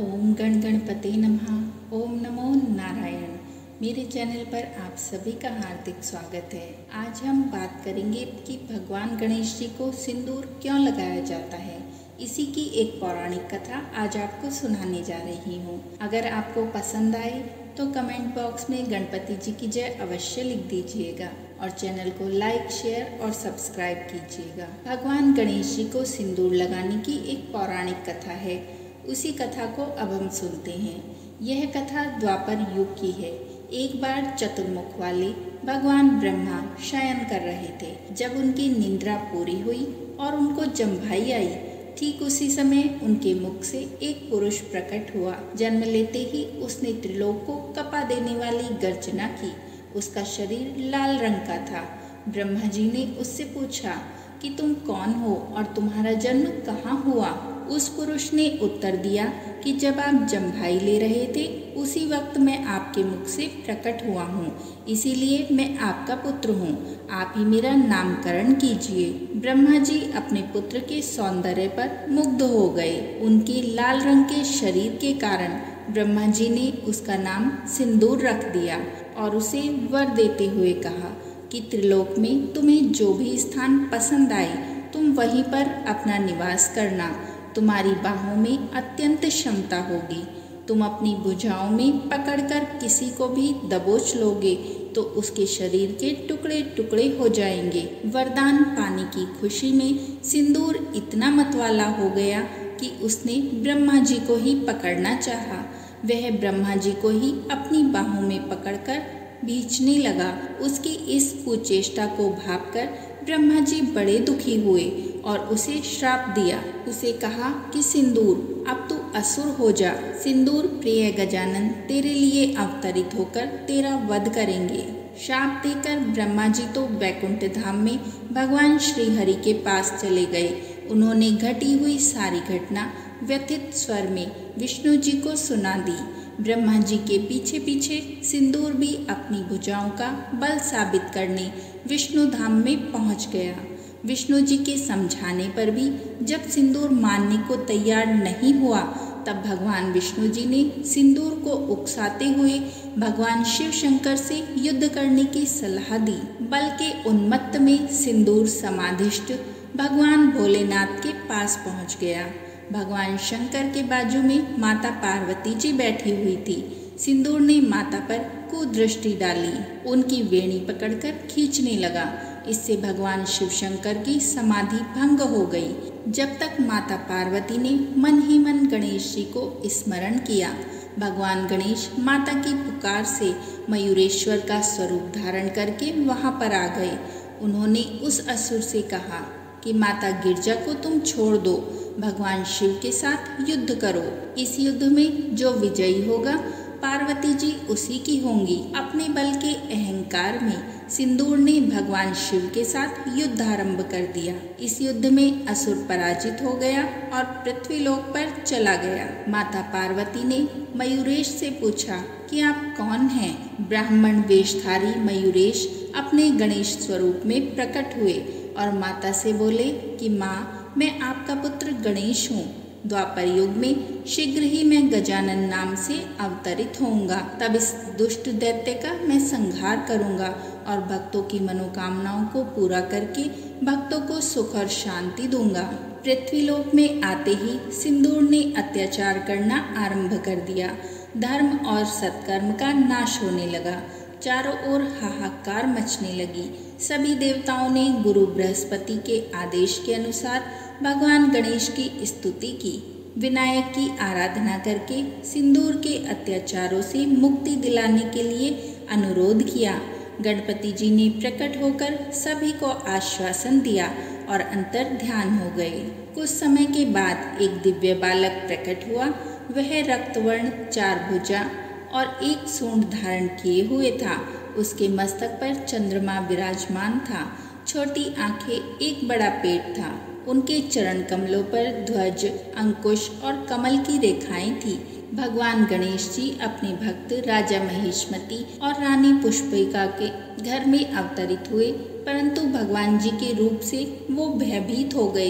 ओम गण गणपते नमः। ओम नमो नारायण। मेरे चैनल पर आप सभी का हार्दिक स्वागत है। आज हम बात करेंगे कि भगवान गणेश जी को सिंदूर क्यों लगाया जाता है। इसी की एक पौराणिक कथा आज आपको सुनाने जा रही हूँ। अगर आपको पसंद आए तो कमेंट बॉक्स में गणपति जी की जय अवश्य लिख दीजिएगा और चैनल को लाइक, शेयर और सब्सक्राइब कीजिएगा। भगवान गणेश जी को सिंदूर लगाने की एक पौराणिक कथा है। उसी कथा को अब हम सुनते हैं। यह कथा द्वापर युग की है। एक बार चतुर्मुख वाले भगवान ब्रह्मा शयन कर रहे थे। जब उनकी निद्रा पूरी हुई और उनको जम्भाई आई, ठीक उसी समय उनके मुख से एक पुरुष प्रकट हुआ। जन्म लेते ही उसने त्रिलोक को कपा देने वाली गर्जना की। उसका शरीर लाल रंग का था। ब्रह्मा जी ने उससे पूछा कि तुम कौन हो और तुम्हारा जन्म कहाँ हुआ। उस पुरुष ने उत्तर दिया कि जब आप जम्भाई ले रहे थे उसी वक्त मैं आपके मुख से प्रकट हुआ हूँ, इसीलिए मैं आपका पुत्र हूँ। आप ही मेरा नामकरण कीजिए। ब्रह्मा जी अपने पुत्र के सौंदर्य पर मुग्ध हो गए। उनके लाल रंग के शरीर के कारण ब्रह्मा जी ने उसका नाम सिंदूर रख दिया और उसे वर देते हुए कहा कि त्रिलोक में तुम्हें जो भी स्थान पसंद आए तुम वहीं पर अपना निवास करना। तुम्हारी बाहों में अत्यंत क्षमता होगी। तुम अपनी भुजाओं में पकड़कर किसी को भी दबोच लोगे तो उसके शरीर के टुकड़े टुकड़े हो जाएंगे। वरदान पाने की खुशी में सिंदूर इतना मतवाला हो गया कि उसने ब्रह्मा जी को ही पकड़ना चाहा। वह ब्रह्मा जी को ही अपनी बाहों में पकड़कर खींचने लगा। उसकी इस कुचेष्टा को भांपकर ब्रह्मा जी बड़े दुखी हुए और उसे श्राप दिया। उसे कहा कि सिंदूर अब तू असुर हो जा। सिंदूर प्रिय गजानन तेरे लिए अवतरित होकर तेरा वध करेंगे। श्राप देकर ब्रह्मा जी तो वैकुंठ धाम में भगवान श्री हरि के पास चले गए। उन्होंने घटी हुई सारी घटना व्यथित स्वर में विष्णु जी को सुना दी। ब्रह्मा जी के पीछे पीछे सिंदूर भी अपनी भुजाओं का बल साबित करने विष्णु धाम में पहुंच गया। विष्णु जी के समझाने पर भी जब सिंदूर मानने को तैयार नहीं हुआ, तब भगवान विष्णु जी ने सिंदूर को उकसाते हुए भगवान शिव शंकर से युद्ध करने की सलाह दी। बल के उन्मत्त में सिंदूर समाधिष्ठ भगवान भोलेनाथ के पास पहुंच गया। भगवान शंकर के बाजू में माता पार्वती जी बैठी हुई थी। सिंदूर ने माता पर कुदृष्टि डाली, उनकी वेणी पकड़कर खींचने लगा। इससे भगवान शिव शंकर की समाधि भंग हो गई। जब तक माता पार्वती ने मन ही मन गणेश जी को स्मरण किया, भगवान गणेश माता की पुकार से मयूरेश्वर का स्वरूप धारण करके वहां पर आ गए। उन्होंने उस असुर से कहा कि माता गिरजा को तुम छोड़ दो, भगवान शिव के साथ युद्ध करो। इस युद्ध में जो विजयी होगा पार्वती जी उसी की होंगी। अपने बल के अहंकार में सिंदूर ने भगवान शिव के साथ युद्ध आरंभ कर दिया। इस युद्ध में असुर पराजित हो गया और पृथ्वीलोक पर चला गया। माता पार्वती ने मयूरेश से पूछा कि आप कौन हैं। ब्राह्मण वेशधारी मयूरेश अपने गणेश स्वरूप में प्रकट हुए और माता से बोले कि माँ, मैं आपका पुत्र गणेश हूँ। द्वापर युग में शीघ्र ही मैं गजानन नाम से अवतरित होऊंगा। तब इस दुष्ट दैत्य का मैं संहार करूंगा और भक्तों की मनोकामनाओं को पूरा करके भक्तों को सुख और शांति दूंगा। पृथ्वीलोक में आते ही सिंदूर ने अत्याचार करना आरंभ कर दिया। धर्म और सत्कर्म का नाश होने लगा। चारों ओर हाहाकार मचने लगी। सभी देवताओं ने गुरु बृहस्पति के आदेश के अनुसार भगवान गणेश की स्तुति की। विनायक की आराधना करके सिंदूर के अत्याचारों से मुक्ति दिलाने के लिए अनुरोध किया। गणपति जी ने प्रकट होकर सभी को आश्वासन दिया और अंतर ध्यान हो गए। कुछ समय के बाद एक दिव्य बालक प्रकट हुआ। वह रक्तवर्ण, 4 भुजा और 1 सूंड धारण किए हुए था। उसके मस्तक पर चंद्रमा विराजमान था। छोटी आंखें, एक बड़ा पेट था। उनके चरण कमलों पर ध्वज, अंकुश और कमल की रेखाएं थी। भगवान गणेश जी अपने भक्त राजा महिष्मती और रानी पुष्पिका के घर में अवतरित हुए, परंतु भगवान जी के रूप से वो भयभीत हो गए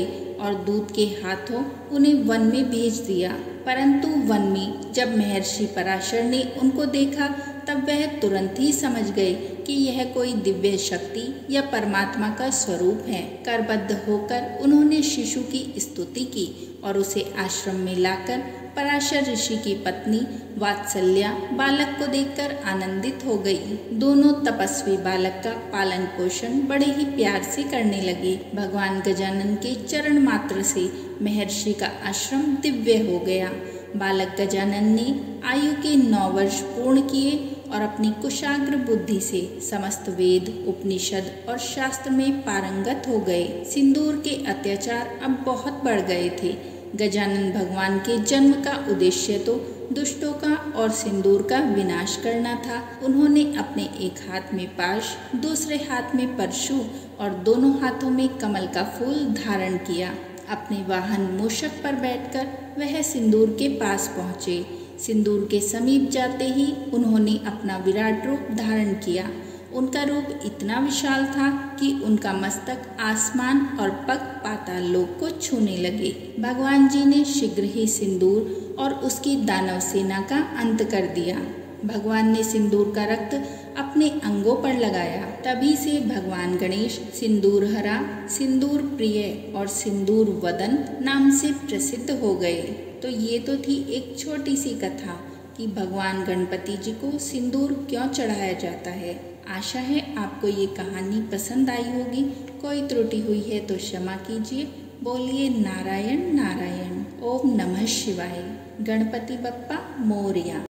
और दूत के हाथों उन्हें वन में भेज दिया। परंतु वन में जब महर्षि पराशर ने उनको देखा तब वह तुरंत ही समझ गए कि यह कोई दिव्य शक्ति या परमात्मा का स्वरूप है। करबद्ध होकर उन्होंने शिशु की स्तुति की और उसे आश्रम में लाकर पराशर ऋषि की पत्नी वात्सल्या बालक को देखकर आनंदित हो गई। दोनों तपस्वी बालक का पालन पोषण बड़े ही प्यार से करने लगे। भगवान गजानन के चरण मात्र से महर्षि का आश्रम दिव्य हो गया। बालक गजानन ने आयु के 9 वर्ष पूर्ण किए और अपनी कुशाग्र बुद्धि से समस्त वेद, उपनिषद और शास्त्र में पारंगत हो गए। सिंदूर के अत्याचार अब बहुत बढ़ गए थे। गजानन भगवान के जन्म का उद्देश्य तो दुष्टों का और सिंदूर का विनाश करना था। उन्होंने अपने एक हाथ में पाश, दूसरे हाथ में परशु और दोनों हाथों में कमल का फूल धारण किया। अपने वाहन मूषक पर बैठकर वह सिंदूर के पास पहुँचे। सिंदूर के समीप जाते ही उन्होंने अपना विराट रूप धारण किया। उनका रूप इतना विशाल था कि उनका मस्तक आसमान और पग पाताल लोक को छूने लगे। भगवान जी ने शीघ्र ही सिंदूर और उसकी दानव सेना का अंत कर दिया। भगवान ने सिंदूर का रक्त अपने अंगों पर लगाया। तभी से भगवान गणेश सिंदूर हरा, सिंदूर प्रिय और सिंदूर वदन नाम से प्रसिद्ध हो गए। तो ये तो थी एक छोटी सी कथा कि भगवान गणपति जी को सिंदूर क्यों चढ़ाया जाता है। आशा है आपको ये कहानी पसंद आई होगी। कोई त्रुटि हुई है तो क्षमा कीजिए। बोलिए नारायण नारायण। ओम नमः शिवाय। गणपति बप्पा मोरया।